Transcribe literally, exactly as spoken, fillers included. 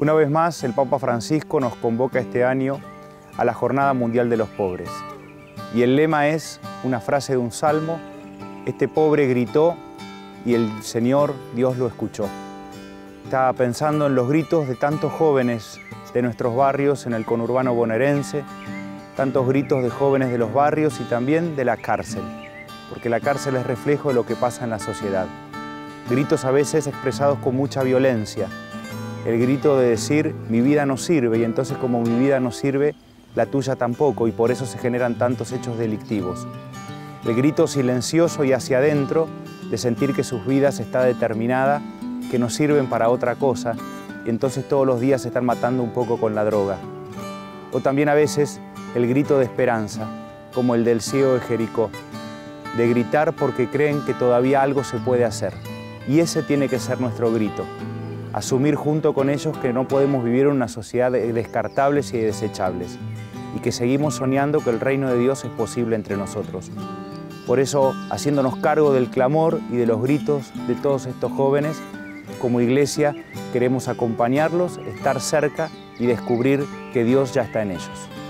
Una vez más, el Papa Francisco nos convoca este año a la Jornada Mundial de los Pobres. Y el lema es una frase de un salmo: este pobre gritó y el Señor, Dios, lo escuchó. Estaba pensando en los gritos de tantos jóvenes de nuestros barrios en el conurbano bonaerense, tantos gritos de jóvenes de los barrios y también de la cárcel, porque la cárcel es reflejo de lo que pasa en la sociedad. Gritos a veces expresados con mucha violencia. El grito de decir, mi vida no sirve, y entonces como mi vida no sirve, la tuya tampoco, y por eso se generan tantos hechos delictivos. El grito silencioso y hacia adentro de sentir que sus vidas está determinada, que no sirven para otra cosa, y entonces todos los días se están matando un poco con la droga. O también a veces el grito de esperanza, como el del ciego de Jericó, de gritar porque creen que todavía algo se puede hacer. Y ese tiene que ser nuestro grito, asumir junto con ellos que no podemos vivir en una sociedad de descartables y de desechables, y que seguimos soñando que el reino de Dios es posible entre nosotros. Por eso, haciéndonos cargo del clamor y de los gritos de todos estos jóvenes, como iglesia queremos acompañarlos, estar cerca y descubrir que Dios ya está en ellos.